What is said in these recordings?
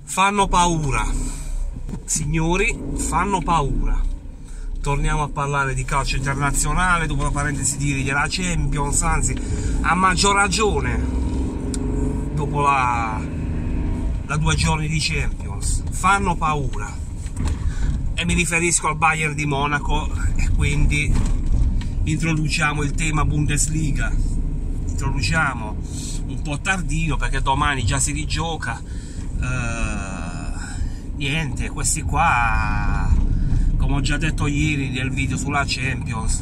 Fanno paura, signori, fanno paura. Torniamo a parlare di calcio internazionale dopo la parentesi della Champions, anzi a maggior ragione dopo la 2 giorni di Champions. Fanno paura e mi riferisco al Bayern di Monaco, e quindi introduciamo il tema Bundesliga. Introduciamo un po' tardino perché domani già si rigioca. Niente, questi qua, come ho già detto ieri nel video sulla Champions,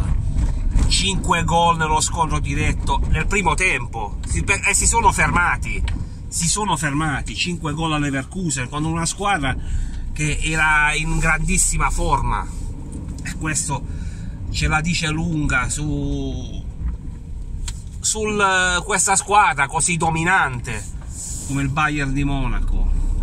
5 gol nello scontro diretto nel primo tempo e si sono fermati, 5 gol a Leverkusen, con una squadra che era in grandissima forma, e questo ce la dice lunga su questa squadra così dominante come il Bayern di Monaco.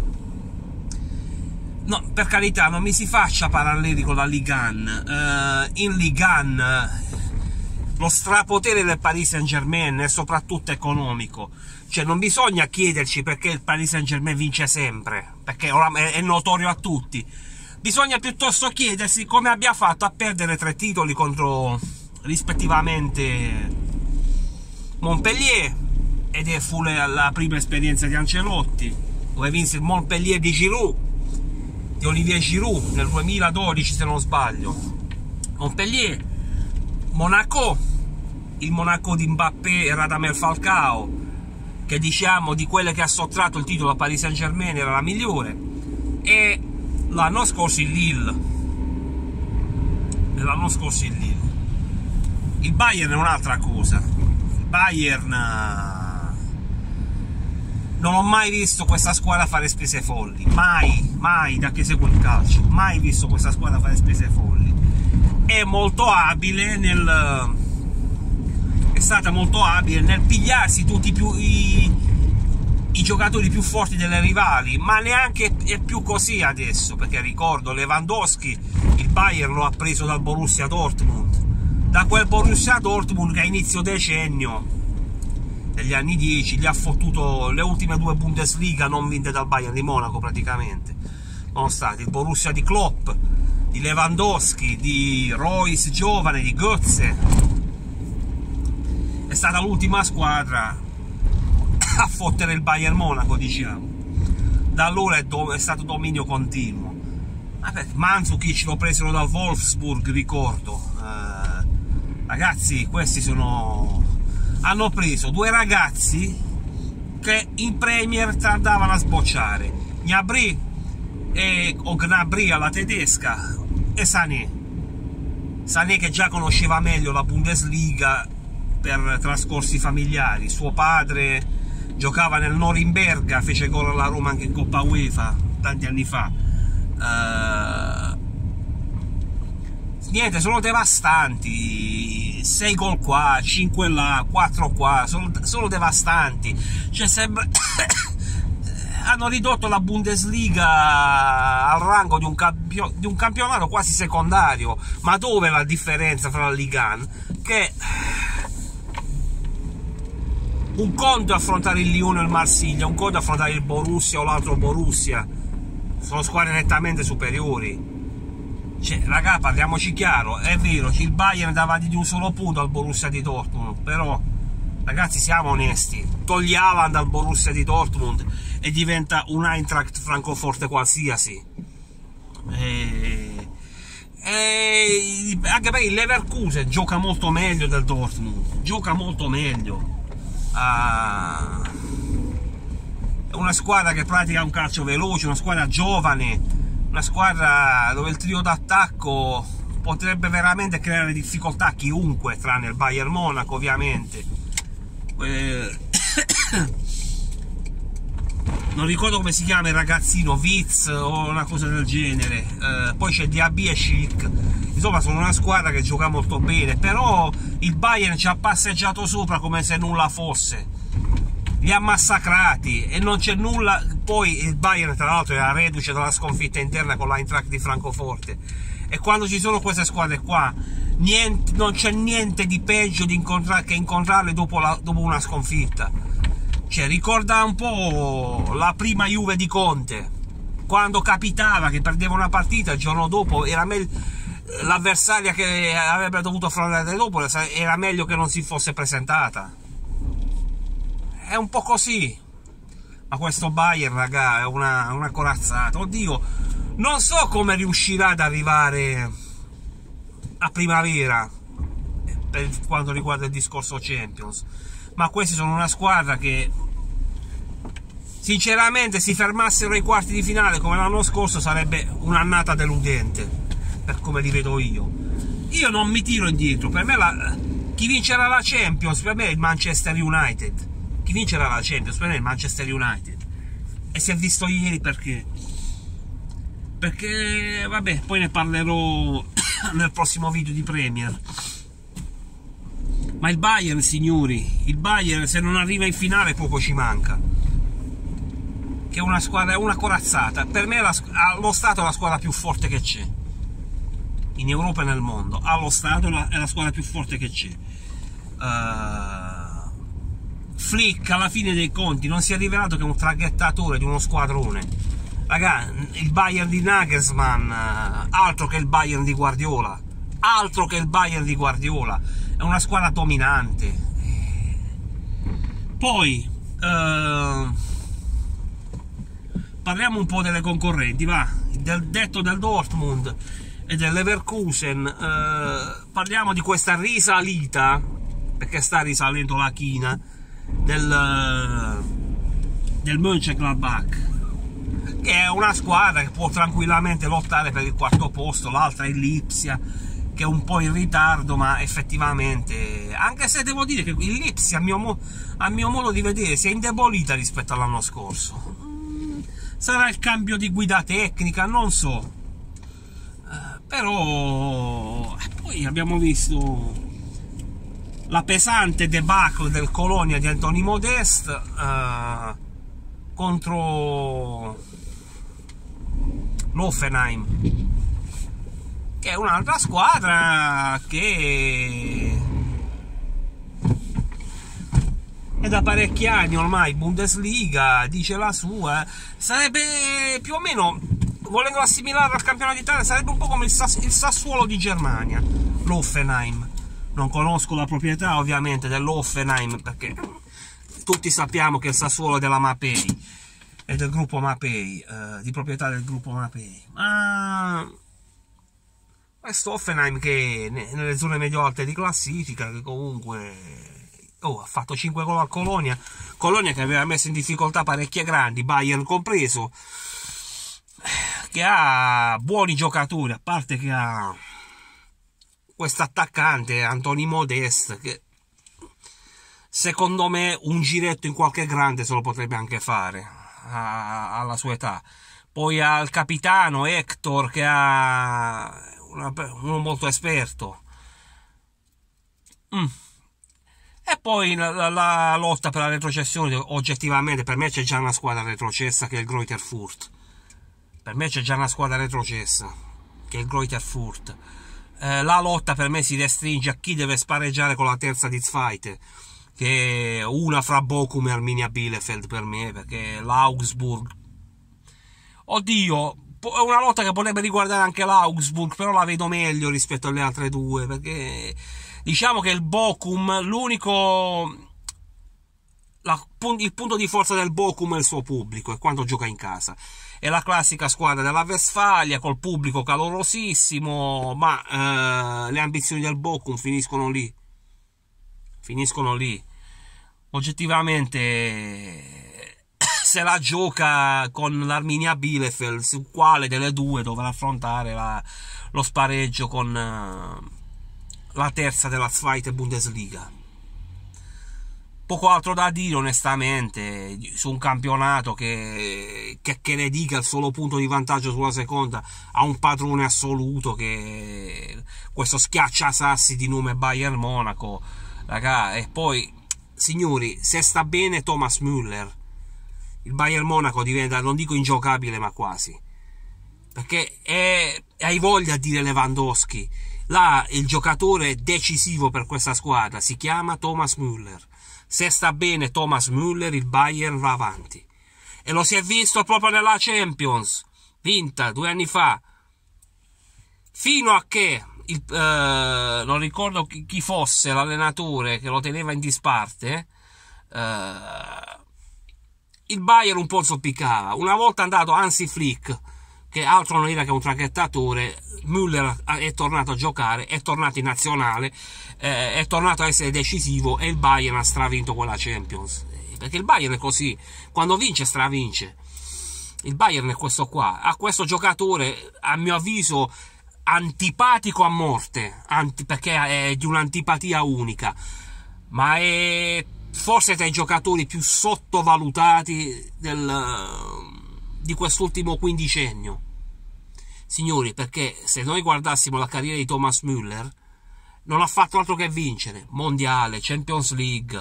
No, per carità, non mi si faccia paralleli con la Ligue 1. In Ligue 1 lo strapotere del Paris Saint-Germain è soprattutto economico, cioè non bisogna chiederci perché il Paris Saint-Germain vince sempre, perché oramai è notorio a tutti. Bisogna piuttosto chiedersi come abbia fatto a perdere 3 titoli contro rispettivamente Montpellier, ed fu la prima esperienza di Ancelotti, dove vinse il Montpellier di Olivier Giroud nel 2012 se non sbaglio. Montpellier, Monaco, il Monaco di Mbappé e Radamel Falcao, che diciamo di quelle che ha sottratto il titolo a Paris Saint-Germain era la migliore, e l'anno scorso il Lille. Il Bayern è un'altra cosa. Il Bayern, non ho mai visto questa squadra fare spese folli, mai da che seguo il calcio, mai visto questa squadra fare spese folli. È stata molto abile nel pigliarsi tutti i giocatori più forti delle rivali, ma neanche è più così adesso, perché ricordo Lewandowski il Bayern lo ha preso dal Borussia Dortmund, da quel Borussia Dortmund che a inizio decennio negli anni 10 gli ha fottuto le ultime 2 Bundesliga non vinte dal Bayern di Monaco praticamente. Sono stati il Borussia di Klopp, di Lewandowski, di Royce giovane, di Götze. È stata l'ultima squadra a fottere il Bayern Monaco, diciamo. Da allora è stato dominio continuo. Mandzukic lo presero dal Wolfsburg, ricordo. Ragazzi, questi hanno preso 2 ragazzi che in Premier tardavano a sbocciare, Gnabry o Gnabry alla tedesca, e Sané che già conosceva meglio la Bundesliga per trascorsi familiari. Suo padre giocava nel Norimberga, fece gol alla Roma anche in Coppa UEFA tanti anni fa. Niente, sono devastanti. 6 gol qua, 5 là, 4 qua, sono devastanti. Cioè sembra hanno ridotto la Bundesliga al rango di un campionato quasi secondario. Ma dove è la differenza fra la Ligue 1? Che un conto è affrontare il Lione o il Marsiglia, un conto è affrontare il Borussia o l'altro Borussia. Sono squadre nettamente superiori. Cioè, raga, parliamoci chiaro, è vero, il Bayern è davanti di un solo punto al Borussia di Dortmund, però, ragazzi, siamo onesti, togli Haaland dal Borussia di Dortmund e diventa un Eintracht Francoforte qualsiasi. Anche perché il Leverkusen gioca molto meglio del Dortmund, gioca molto meglio. È una squadra che pratica un calcio veloce, una squadra giovane, una squadra dove il trio d'attacco potrebbe veramente creare difficoltà a chiunque, tranne il Bayern Monaco ovviamente. Non ricordo come si chiama il ragazzino, Vitz o una cosa del genere. Poi c'è Diaby e Schick. Insomma, sono una squadra che gioca molto bene, però il Bayern ci ha passeggiato sopra come se nulla fosse. Li ha massacrati e non c'è nulla. Poi il Bayern, tra l'altro, era reduce dalla sconfitta interna con l'Eintracht di Francoforte, e quando ci sono queste squadre qua non c'è niente di peggio che incontrarle dopo una sconfitta. Cioè, ricorda un po' la prima Juve di Conte, quando capitava che perdeva una partita, il giorno dopo era meglio, l'avversaria che avrebbe dovuto affrontare dopo era meglio che non si fosse presentata. È un po' così. Ma questo Bayern, raga, è una corazzata. Oddio, non so come riuscirà ad arrivare a primavera per quanto riguarda il discorso Champions, ma questi sono una squadra che, sinceramente, si fermassero ai quarti di finale come l'anno scorso sarebbe un'annata deludente, per come li vedo io. Io non mi tiro indietro. Per me chi vincerà la Champions per me è il Manchester United. Chi vincerà la Champions per me è il Manchester United, e si è visto ieri perché vabbè, poi ne parlerò nel prossimo video di Premier. Ma il Bayern, signori, il Bayern, se non arriva in finale poco ci manca, che è una squadra, è una corazzata. Per me allo stato è la squadra più forte che c'è in Europa e nel mondo. Allo stato è la squadra più forte che c'è. Flick, alla fine dei conti, non si è rivelato che è un traghettatore di uno squadrone. Raga, il Bayern di Nagelsmann, altro che il Bayern di Guardiola, altro che il Bayern di Guardiola, è una squadra dominante. Poi parliamo un po' delle concorrenti, va, detto del Dortmund e del Leverkusen. Parliamo di questa risalita, perché sta risalendo la china del Mönchengladbach, che è una squadra che può tranquillamente lottare per il quarto posto. L'altra è l'Ipsia, che è un po' in ritardo, ma effettivamente, anche se devo dire che l'Ipsia, a mio modo di vedere, si è indebolita rispetto all'anno scorso. Sarà il cambio di guida tecnica, non so, però poi abbiamo visto la pesante debacle del Colonia di Anthony Modeste contro l'Hoffenheim, che è un'altra squadra che è da parecchi anni ormai Bundesliga, dice la sua. Sarebbe più o meno, volendo assimilarlo al campionato d'Italia, sarebbe un po' come il Sassuolo di Germania, l'Hoffenheim. Non conosco la proprietà ovviamente dell'Hoffenheim, perché tutti sappiamo che il Sassuolo è della Mapei, è del gruppo Mapei, di proprietà del gruppo Mapei. Ma questo Hoffenheim, che nelle zone medio-alte di classifica, che comunque ha fatto 5 gol al Colonia, che aveva messo in difficoltà parecchie grandi, Bayern compreso, che ha buoni giocatori, a parte che ha questo attaccante Anthony Modeste, che secondo me un giretto in qualche grande se lo potrebbe anche fare alla sua età. Poi ha il capitano Hector, che ha uno molto esperto. E poi la lotta per la retrocessione, oggettivamente per me c'è già una squadra retrocessa, che è il Greuther Fürth. Per me c'è già una squadra retrocessa, che è il Greuther Fürth. La lotta per me si restringe a chi deve spareggiare con la terza di Zweite, che è una fra Bochum e Arminia Bielefeld per me, perché l'Augsburg, oddio, è una lotta che potrebbe riguardare anche l'Augsburg, però la vedo meglio rispetto alle altre due, perché diciamo che il Bochum, il punto di forza del Bochum è il suo pubblico, è quando gioca in casa. È la classica squadra della Westfalia, col pubblico calorosissimo, ma le ambizioni del Bochum finiscono lì. Oggettivamente, se la gioca con l'Arminia Bielefeld, su quale delle due dovrà affrontare lo spareggio con la terza della Zweite Bundesliga. Poco altro da dire onestamente su un campionato che ne dica, il solo punto di vantaggio sulla seconda, ha un padrone assoluto, che questo schiacciasassi di nome Bayern Monaco, raga. E poi, signori, se sta bene Thomas Müller, il Bayern Monaco diventa, non dico ingiocabile, ma quasi, perché hai voglia di dire Lewandowski. Là il giocatore decisivo per questa squadra si chiama Thomas Müller. Se sta bene Thomas Müller, il Bayern va avanti. E lo si è visto proprio nella Champions, vinta 2 anni fa. Fino a che, non ricordo chi fosse l'allenatore che lo teneva in disparte, il Bayern un po' zoppicava. Una volta andato Hansi Flick, che altro non era che un tracchettatore, Müller è tornato a giocare, è tornato in nazionale, è tornato a essere decisivo e il Bayern ha stravinto quella Champions. Perché il Bayern è così, quando vince stravince. Il Bayern è questo qua, ha questo giocatore, a mio avviso, antipatico a morte, perché è di un'antipatia unica, ma è forse tra i giocatori più sottovalutati di quest'ultimo quindicennio. Signori, perché se noi guardassimo la carriera di Thomas Müller, non ha fatto altro che vincere mondiale, Champions League,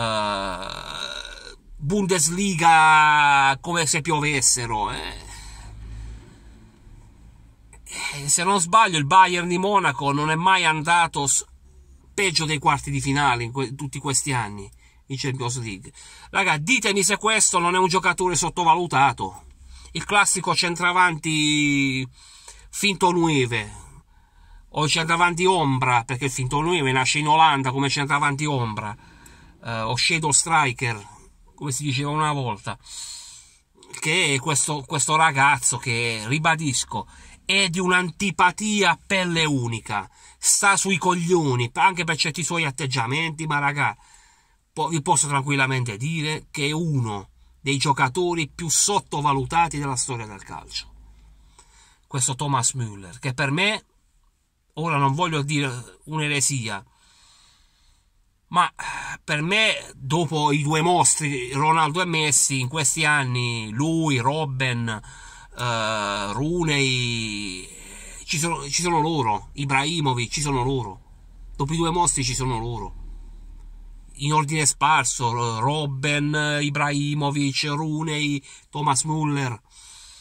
Bundesliga come se piovessero. Se non sbaglio, il Bayern di Monaco non è mai andato peggio dei quarti di finale in tutti questi anni in Champions League. Raga, ditemi se questo non è un giocatore sottovalutato. Il classico centravanti finto 9 o centravanti ombra, perché il finto 9 nasce in Olanda come centravanti ombra, o shadow striker, come si diceva una volta, che è questo ragazzo che, ribadisco, è di un'antipatia a pelle unica, sta sui coglioni anche per certi suoi atteggiamenti, ma raga, vi posso tranquillamente dire che è uno dei giocatori più sottovalutati della storia del calcio, questo Thomas Müller, che per me, ora non voglio dire un'eresia, ma per me, dopo i due mostri Ronaldo e Messi, in questi anni lui, Robben, Rooney, ci sono loro, Ibrahimovic, ci sono loro, dopo i due mostri ci sono loro, in ordine sparso: Robben, Ibrahimovic, Rooney, Thomas Müller.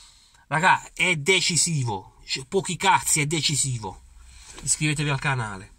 Raga, è decisivo, pochi cazzi, è decisivo. Iscrivetevi al canale.